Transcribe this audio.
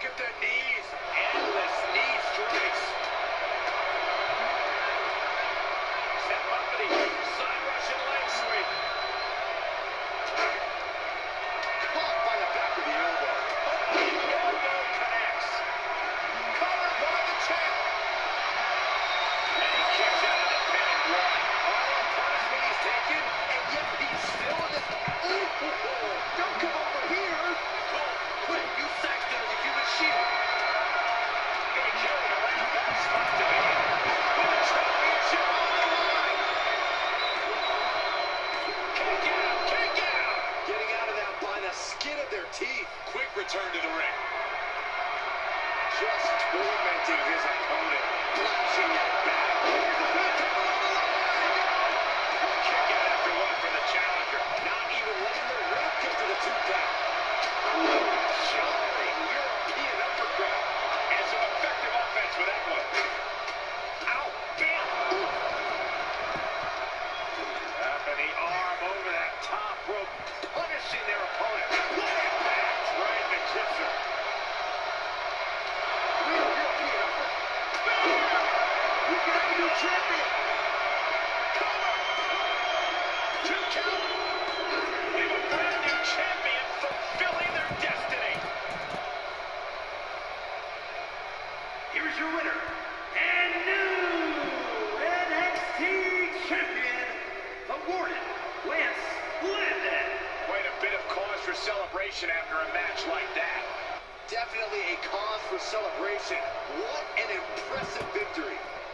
at the knees. Endless knee strikes. Step up to the side Russian leg sweep. Caught by the back of the elbow. Oh, the elbow connects. Covered by the champ. And he kicks out of the pin and one. All the punishment he's taken, and yet he's still in this. Ooh, don't come over here. Cole, quick, use Saxton as a human shield. And he carried away a bad spot to be in. With the championship on the line. Kick out, kick out. Getting out of that by the skin of their teeth. Quick return to the ring. Just tormenting his opponent. Flashing that back. Here's the pin on the line. Kick out after one from the challenger. Not even letting the ring get to the 2 count. Jarring European uppercut. And some effective offense with that one. Ow, bam. Tapping the arm over that top rope. Punishing their opponent. Laying back, trying to kiss him. Real European uppercut. We can have a new champion. Cover. 2 count. We have a brand new champion fulfilling their destiny. Here's your winner, and new NXT champion, the Warden, Lance Landon. Quite a bit of cause for celebration after a match like that. Definitely a cause for celebration. What an impressive victory.